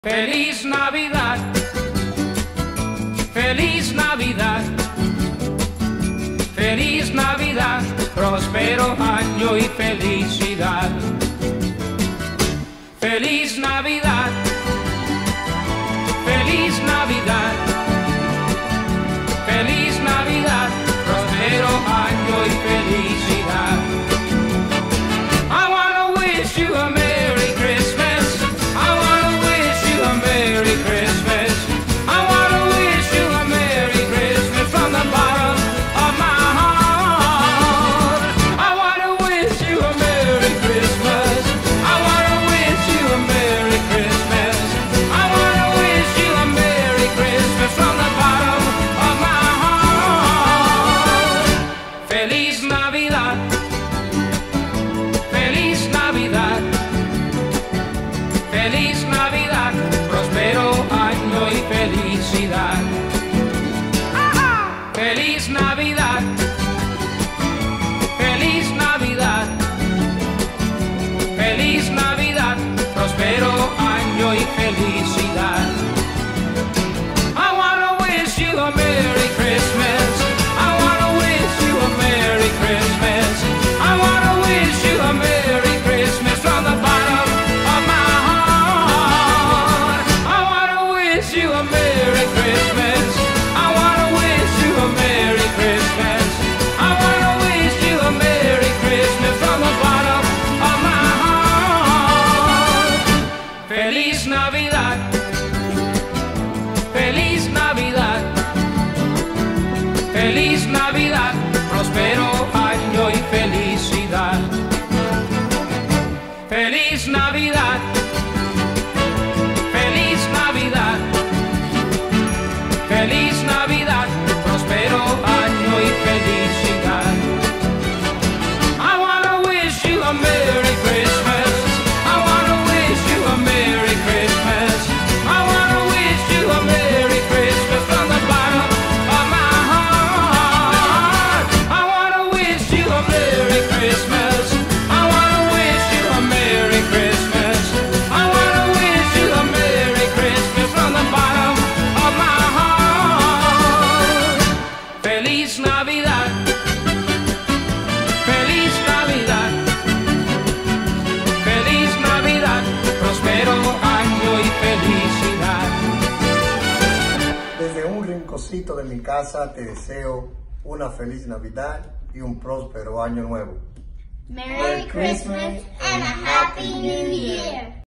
Feliz Navidad, feliz Navidad, feliz Navidad, próspero año y felicidad. Feliz Navidad, feliz Navidad, feliz Navidad, próspero año y felicidad. I wanna wish you a Merry Christmas. I wanna wish you a Merry Christmas. I wanna wish you a Merry Christmas from the bottom of my heart. I wanna wish you a Merry Christmas. I wanna wish you a Merry Christmas. I wanna wish you a Merry Christmas from the bottom of my heart. Feliz Navidad. Feliz Navidad, feliz Navidad, próspero año y felicidad. Feliz Navidad, feliz Navidad, feliz Navidad, próspero año y felicidad. I wanna wish you a Merry Christmas. I wanna wish you a Merry Christmas. I wanna wish you a Merry Christmas from the bottom of my heart. I wanna wish you a Merry Christmas. I wanna wish you a Merry Christmas. I wanna wish you a Merry Christmas from the bottom of my heart. Feliz Navidad. Feliz Navidad. Feliz Navidad, próspero año y felicidad. Feliz Navidad, feliz Navidad, feliz Navidad, próspero año y felicidad. I wanna wish you a Merry Christmas. I wanna wish you a Merry Christmas. I wanna wish you a Merry Christmas from the bottom of my heart. I wanna wish you a Merry Christmas. I wanna wish you a Merry Christmas. I wanna wish you a Merry Christmas from the bottom of my heart. Feliz Navidad. Feliz Navidad. Feliz Navidad, próspero año y felicidad. Desde un rinconcito de mi casa te deseo una feliz Navidad y un próspero año nuevo. Merry Christmas and a Happy New Year.